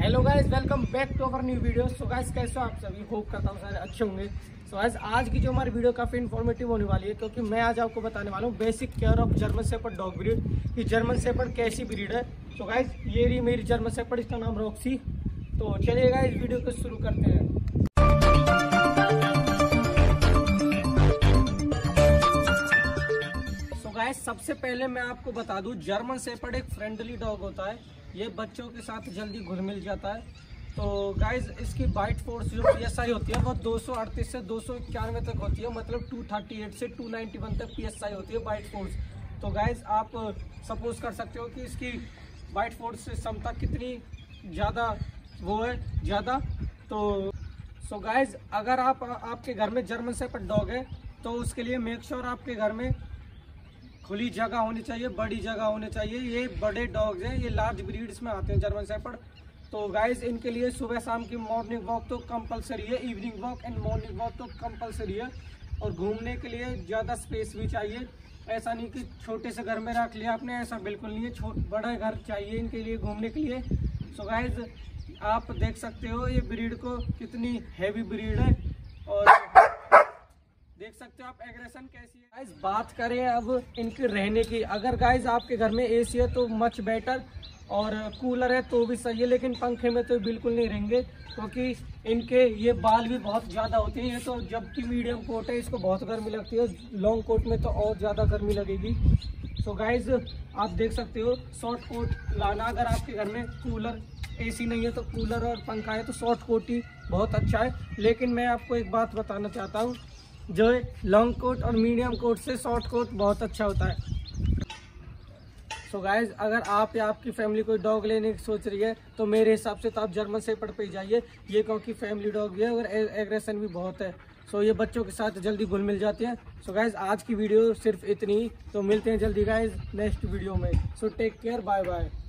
Hello guys, welcome back to our new video. So guys, कैसे हो आप सभी? होप करता हूँ सारे अच्छे होंगे। सो गाइस, आज की जो हमारी वीडियो काफी इन्फॉर्मेटिव होने वाली है, क्योंकि मैं आज आपको बताने वाला हूँ basic care of German shepherd dog breed कि जर्मन शेफर्ड कैसी ब्रीड है। सो गाइस, ये रही मेरी जर्मन शेफर्ड, इसका नाम रॉक्सी। तो चलिए गाइस, वीडियो को शुरू करते हैं। सो गाइस, सबसे पहले मैं आपको बता दूं, जर्मन शेफर्ड एक फ्रेंडली डॉग होता है। ये बच्चों के साथ जल्दी घुल मिल जाता है। तो गाइज, इसकी बाइट फोर्स जो PSI होती है वो 238 से 291 तक होती है, मतलब 238 से 291 तक PSI होती है बाइट फोर्स। तो गाइज, आप सपोज कर सकते हो कि इसकी बाइट फोर्स से क्षमता कितनी ज़्यादा वो है, ज़्यादा। तो गाइज, अगर आपके घर में जर्मन शेफर्ड डॉग है तो उसके लिए मेक श्योर आपके घर में खुली जगह होनी चाहिए, बड़ी जगह होनी चाहिए। ये बड़े डॉग्स हैं, ये लार्ज ब्रीड्स में आते हैं जर्मन शेफर्ड। तो गाइज, इनके लिए सुबह शाम की मॉर्निंग वॉक तो कंपलसरी है, evening walk and morning walk तो कंपलसरी है। और घूमने के लिए ज़्यादा स्पेस भी चाहिए। ऐसा नहीं कि छोटे से घर में रख लिया आपने, ऐसा बिल्कुल नहीं है। बड़ा घर चाहिए इनके लिए घूमने के लिए। सो गाइज, आप देख सकते हो ये ब्रीड को कितनी हैवी ब्रीड है, और देख सकते हो आप एग्रेशन कैसी है। गाइस, बात करें अब इनके रहने की। अगर गाइस आपके घर में AC है तो मच बेटर, और कूलर है तो भी सही है, लेकिन पंखे में तो बिल्कुल नहीं रहेंगे, क्योंकि इनके ये बाल भी बहुत ज़्यादा होते हैं। ये तो जबकि मीडियम कोट है, इसको बहुत गर्मी लगती है, लॉन्ग कोट में तो और ज़्यादा गर्मी लगेगी। सो गाइस, आप देख सकते हो शॉर्ट कोट लाना। अगर आपके घर में कूलर AC नहीं है तो कूलर और पंखा है तो शॉर्ट कोट ही बहुत अच्छा है। लेकिन मैं आपको एक बात बताना चाहता हूँ, जो है लॉन्ग कोट और मीडियम कोट से शॉर्ट कोट बहुत अच्छा होता है। सो गाइज, अगर आप या आपकी फैमिली कोई डॉग लेने की सोच रही है तो मेरे हिसाब से तो आप जर्मन शेफर्ड पे जाइए। ये क्योंकि फैमिली डॉग है और एग्रेशन भी बहुत है। सो ये बच्चों के साथ जल्दी घुल मिल जाती है। सो गाइज, आज की वीडियो सिर्फ इतनी ही। तो मिलते हैं जल्दी गाइज नेक्स्ट वीडियो में। So take care, bye bye.